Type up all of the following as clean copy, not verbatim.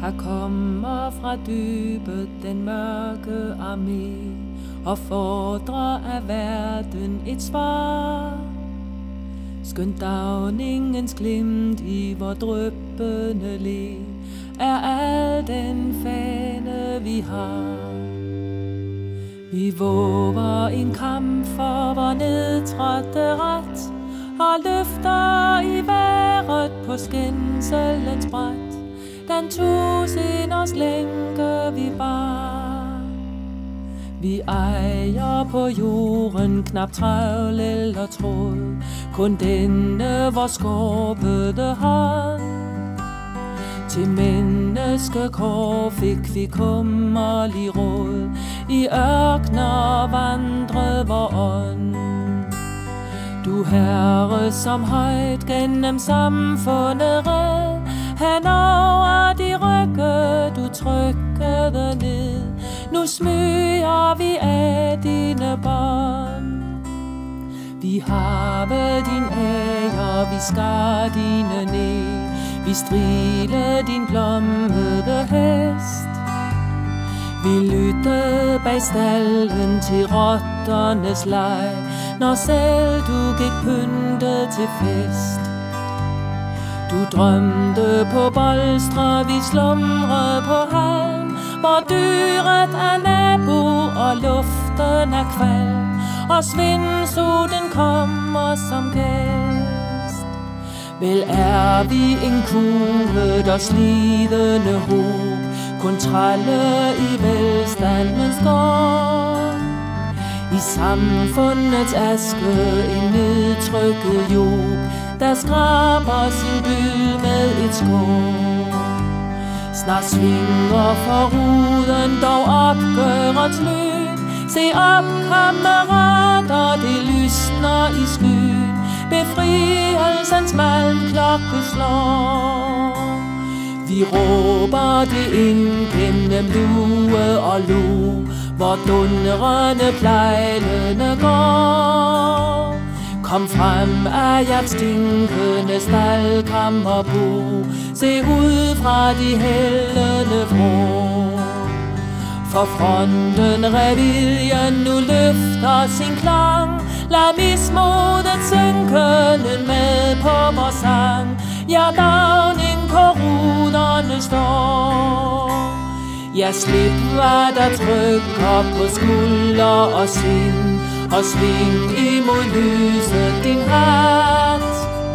Her kommer fra dybet den mørke armé og fordrer af verden et svar. Skønt dagningens glimt i vor dryppende le er al den fane vi har. Vi våger en kamp for vor nedtrådte ret og løfter i vejret på skænselens bræt den tusinders lænke vi bar. Vi ejer på jorden knap trævl eller tråd, kun denne vor skorpede hånd. Til menneskekår fik vi kummerlig råd, i ørkner vandrede vor ånd. Du herre, som højt gennem samfundet red, hen over de rygge du trykkede ned. Nu smyger vi af dine bånd. Vi harve din ære, vi skar dine næ, vi strile din blommede hest. Vi lyttede bag stallen til rotternes leg, når selv du gik pyntet til fest. Du drømte på bolstre, vi slumrede på halm, hvor dyret er nabo og luften er kvalm, og svindsolen kommer som gæst. Vel er vi en kuget og slidende hob, kun trælle i velstandens gård. I samfundets aske en nedtrykket job, der skraber sin by med et skår. Snart svinger for ruden dog opgørets lyn. Se op, kammerater, det lysner i skyen. Befrielsens malmklokke slår. Vi råber det ind gennem lue og lo, hvor dundrende plejlene går. Kom frem af jeres stinkende staldkammerbo, se ud fra de hældende vrå. For fronten reviljen nu løfter sin klang, lad mismodet synkende med på vor sang. Ja, dagning på ruderne står. Ja, slip hvad der trykker på skulder og sind, og sving imod lyset din hat.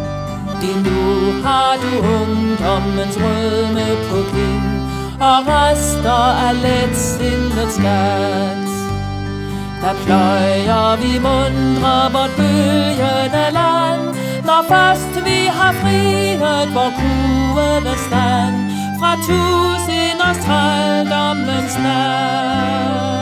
Nu har du ungdommens rødme på kind, og rester af letsindets skat. Der pløjer vi mundre vort bølgende land, når først vi har frihed vor kuede stand fra tusinders trældommens nat.